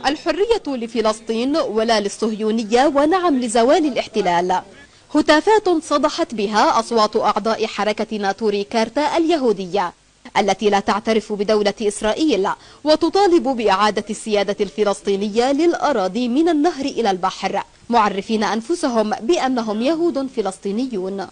الحرية لفلسطين ولا للصهيونية ونعم لزوال الاحتلال. هتافات صدحت بها أصوات أعضاء حركة ناتوري كارتا اليهودية التي لا تعترف بدولة إسرائيل وتطالب بإعادة السيادة الفلسطينية للأراضي من النهر إلى البحر، معرفين أنفسهم بأنهم يهود فلسطينيون.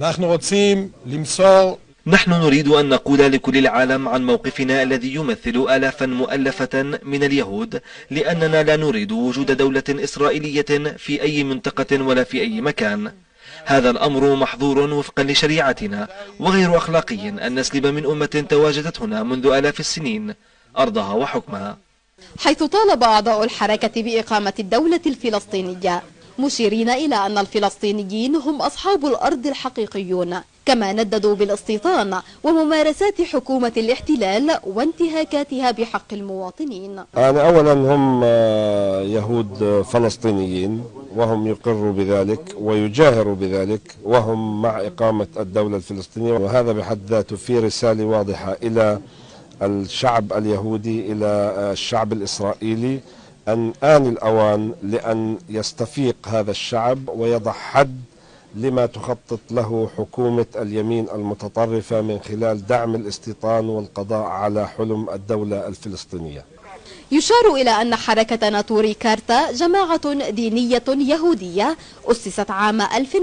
نحن نريد أن نقول لكل العالم عن موقفنا الذي يمثل آلافا مؤلفة من اليهود، لأننا لا نريد وجود دولة إسرائيلية في أي منطقة ولا في أي مكان. هذا الأمر محظور وفقا لشريعتنا، وغير أخلاقي أن نسلب من أمة تواجدت هنا منذ آلاف السنين أرضها وحكمها. حيث طالب أعضاء الحركة بإقامة الدولة الفلسطينية، مشيرين إلى أن الفلسطينيين هم أصحاب الأرض الحقيقيون، كما نددوا بالاستيطان وممارسات حكومة الاحتلال وانتهاكاتها بحق المواطنين. أولا هم يهود فلسطينيين، وهم يقروا بذلك ويجاهروا بذلك، وهم مع إقامة الدولة الفلسطينية، وهذا بحد ذاته في رسالة واضحة إلى الشعب اليهودي، إلى الشعب الإسرائيلي، أن آن الأوان لأن يستفيق هذا الشعب ويضع حد لما تخطط له حكومة اليمين المتطرفة من خلال دعم الاستيطان والقضاء على حلم الدولة الفلسطينية. يشار إلى أن حركة ناتوري كارتا جماعة دينية يهودية أسست عام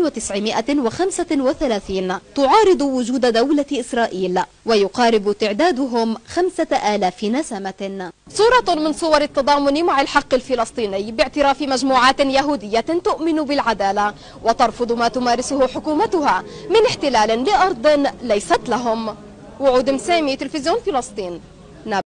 1935 تعارض وجود دولة إسرائيل، ويقارب تعدادهم 5000 نسمة. صورة من صور التضامن مع الحق الفلسطيني باعتراف مجموعات يهودية تؤمن بالعدالة وترفض ما تمارسه حكومتها من احتلال لأرض ليست لهم. وعود مسامي، تلفزيون فلسطين.